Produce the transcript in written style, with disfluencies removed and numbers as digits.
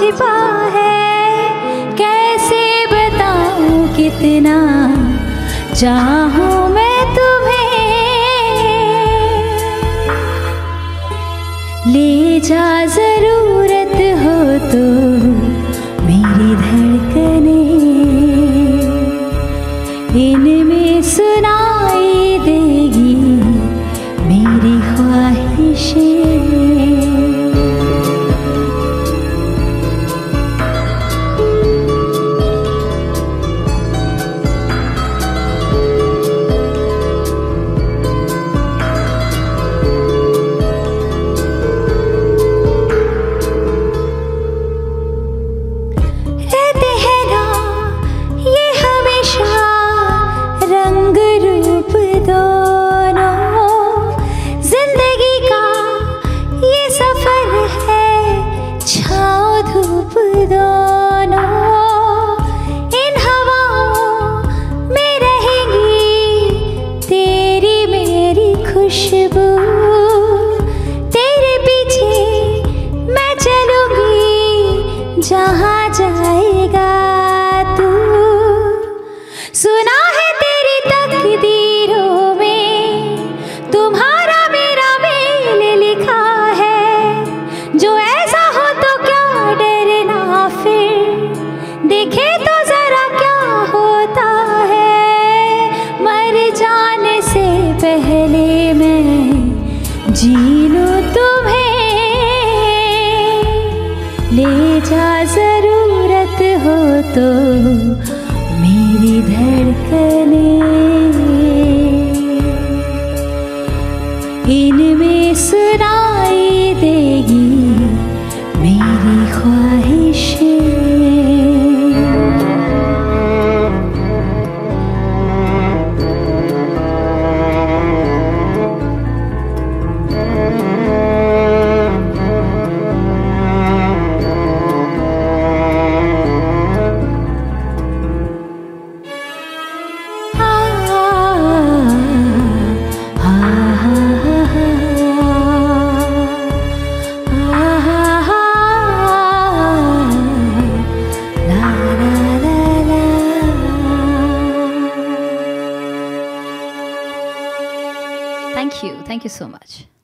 छिपा है, कैसे बताऊं कितना चाहूं मैं तुम्हें। ले जा जरूरत हो तो मेरी धड़कने, इनमें सुनाई देगी मेरी ख्वाहिशें। खुशबू तेरे पीछे मैं चलूंगी जहाँ जाएगा तू। सुना है तेरी तकदीरों में तुम्हारा मेरा मेल लिखा है। जो ऐसा हो तो क्या डरना, फिर देखे तो जरा क्या होता है। मर जाने से पहले जी लूं तुम्हें, ले जा जरूरत हो तो मेरी धड़कने, इनमें सुनाई देगी मेरी ख्वाहिशें। Thank you so much.